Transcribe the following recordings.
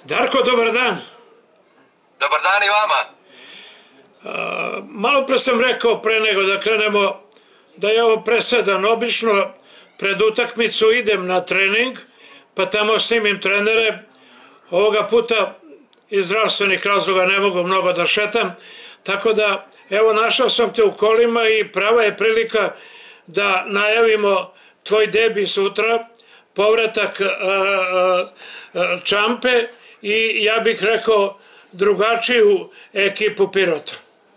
Darko, dobar dan. Dobar dan i vama. Malo pre sam rekao, pre nego da krenemo, da je ovo presedan. Obično pred utakmicu idem na trening, pa tamo snimim trenere. Ovoga puta iz zdravstvenih razloga ne mogu mnogo da šetam, tako da evo našao sam te u kolima i prava je prilika da najavimo tvoj debi sutra, povratak Čampe i ja bih rekao drugačiju ekipu Pirota.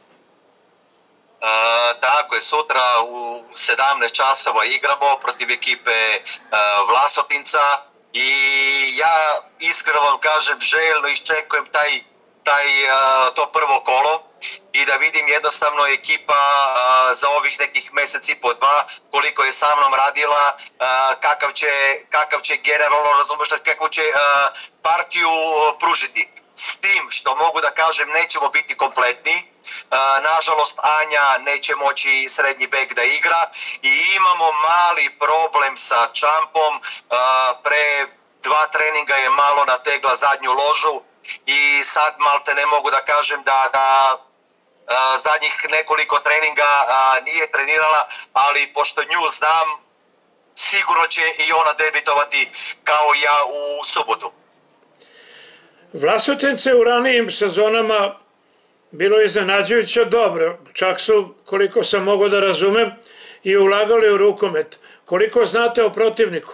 Tako je, sutra u 17 časova igramo protiv ekipe Vlasotinca i ja iskreno vam kažem željno iščekujem to prvo kolo i da vidim jednostavno ekipa za ovih nekih mjesec i po dva koliko je sa mnom radila, kakav će generalno, razumiješ, kakvu će partiju pružiti. S tim što mogu da kažem nećemo biti kompletni, nažalost Anja neće moći srednji bek da igra i imamo mali problem sa Čampom, pre 2 treninga je malo nategla zadnju ložu i sad malte ne mogu da kažem da zadnjih nekoliko treninga nije trenirala, ali pošto nju znam, sigurno će i ona debitovati kao i ja u subotu. Vlasotence u ranijim sezonama bilo iznenađujuće dobro, čak su, koliko sam mogao da razumem, i ulagali u rukomet. Koliko znate o protivniku?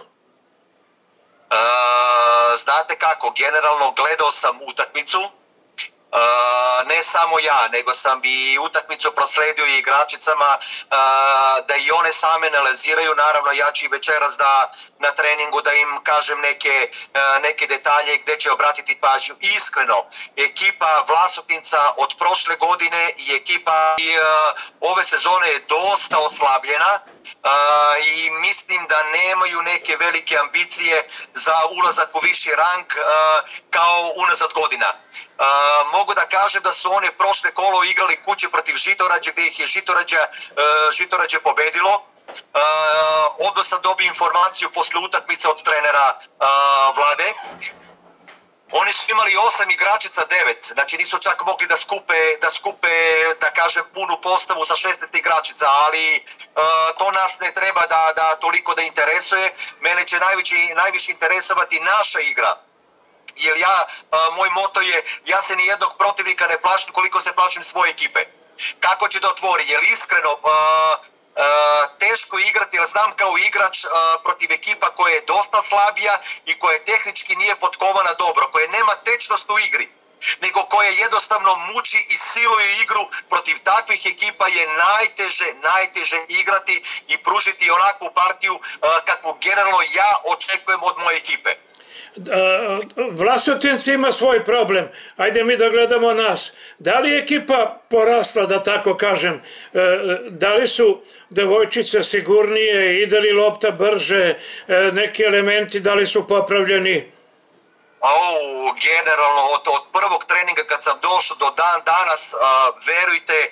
Znate kako, generalno gledao sam utakmicu, ne samo ja, nego sam i utakmicu prosledio i igračicama da i one same analiziraju. Naravno ja ću i večeras da na treningu da im kažem neke detalje gdje će obratiti pažnju. Iskreno, ekipa Vlasotinca od prošle godine i ekipa ove sezone je dosta oslabljena i mislim da nemaju neke velike ambicije za ulazak u viši rang kao unazad godina. Mogu da kažem da su one prošle kolo igrali kuće protiv Žitorađe gdje ih je Žitorađe pobedilo. Odmah sam dobio informaciju posle utakmice od trenera Vlade. Oni su imali 8 igračica 9, znači nisu čak mogli da skupe da kažem punu postavu sa 16 igračica, ali to nas ne treba da toliko da interesuje. Mene će najviše interesovati naša igra. Jer moj moto je, ja se ni jednog protivnika ne plašim koliko se plašim svoje ekipe. Kako će da otvori, jer iskreno teško igrati, jer znam kao igrač protiv ekipa koja je dosta slabija i koja tehnički nije potkovana dobro, koja nema tečnost u igri, nego koja jednostavno muči i siluje igru. Protiv takvih ekipa je najteže igrati i pružiti onakvu partiju kakvu generalno ja očekujem od moje ekipe. Vlasotinci ima svoj problem. Ajde mi da gledamo nas. Da li je ekipa porasla, da tako kažem? Da li su devojčice sigurnije, ide li lopta brže, neki elementi da li su popravljeni? Generalno od prvog treninga kad sam došao do dan danas, verujte,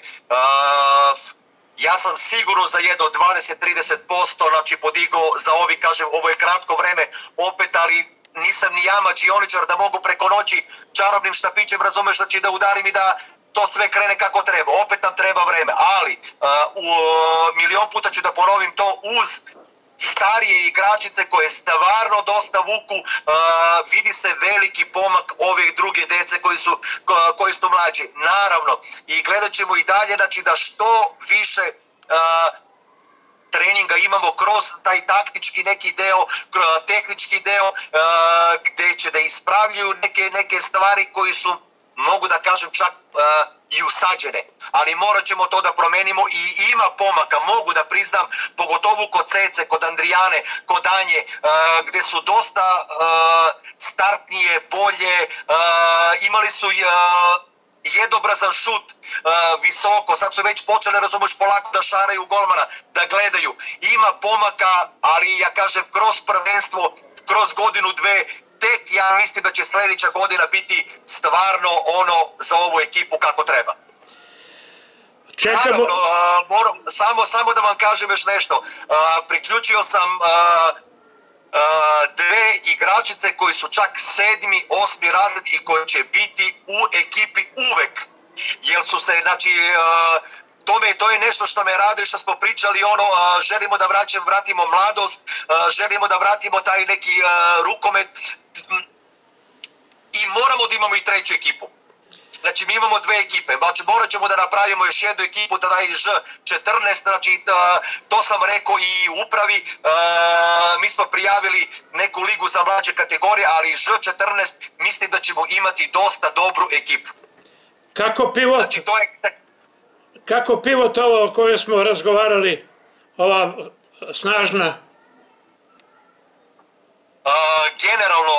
ja sam sigurno za jedno 20-30% znači podigao za ovo je kratko vreme opet, ali nisam ni ja mađioničar da mogu preko noći čarobnim štapićem, razumeš, znači da udarim i da to sve krene kako treba. Opet nam treba vreme, ali milion puta ću da ponovim to, uz starije igračice koje stvarno dosta vuku, vidi se veliki pomak ove druge dece koji su mlađi. Naravno, i gledat ćemo i dalje, znači da što više treninga imamo kroz taj taktički neki deo, tehnički deo, gdje će da ispravljaju neke stvari koji su, mogu da kažem, čak i usađene. Ali morat ćemo to da promenimo i ima pomaka, mogu da priznam, pogotovo kod Cece, kod Andrijane, kod Anje, gdje su dosta startnije, bolje, imali su jednobrazan šut visoko, sad su već počeli, razumiješ, polako da šaraju golmana, da gledaju. Ima pomaka, ali ja kažem kroz prvenstvo, kroz godinu, dve, tek ja mislim da će sljedeća godina biti stvarno ono za ovu ekipu kako treba. Čekamo. Naravno, samo da vam kažem još nešto. Priključio sam dve igračice koji su čak 7., 8. razred i koji će biti u ekipi uvek. Jer su se, znači, to je nešto što me radi, što smo pričali, želimo da vratimo mladost, želimo da vratimo taj neki rukomet i moramo da imamo i treću ekipu. Znači mi imamo dve ekipe, znači morat ćemo da napravimo još jednu ekipu, da je Ž14, znači to sam rekao i upravi, mi smo prijavili neku ligu za mlađe kategorije, ali Ž14 mislim da ćemo imati dosta dobru ekipu. Kako pivot? Znači to je... Kako pivot ovo o kojoj smo razgovarali, ova snažna? Generalno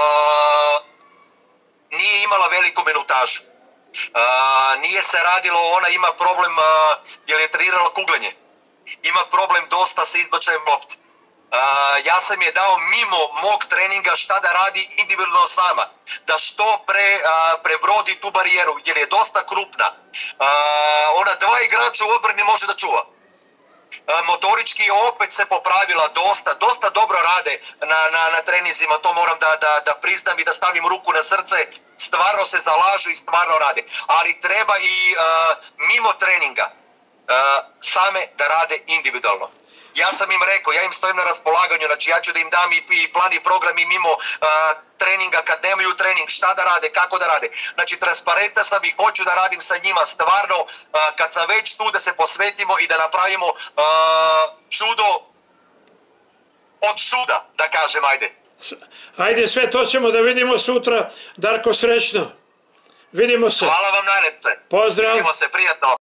nije imala veliku minutažu. Nije se radilo, ona ima problem jer je trenirala kuglanje. Ima problem dosta sa izbačajem lopte. Ja sam je dao mimo mog treninga šta da radi individualno sama. Da što prebrodi tu barijeru jer je dosta krupna. Ona 2 igrača u odbrani može da čuva. Motorički opet se popravila dosta dobro rade na treninzima, to moram da priznam i da stavim ruku na srce, stvarno se zalažu i stvarno rade, ali treba i mimo treninga same da rade individualno. Ja sam im rekao, ja im stojim na raspolaganju, znači ja ću da im dam i plan i program i mimo treninga, kad nemaju trening, šta da rade, kako da rade. Znači transparentan sam i hoću da radim sa njima stvarno, kad sam već tu da se posvetimo i da napravimo čudo od čuda, da kažem, ajde. Ajde, sve to ćemo da vidimo sutra. Darko, srećno. Vidimo se. Hvala vam najlepše. Pozdrav. Vidimo se, prijatno.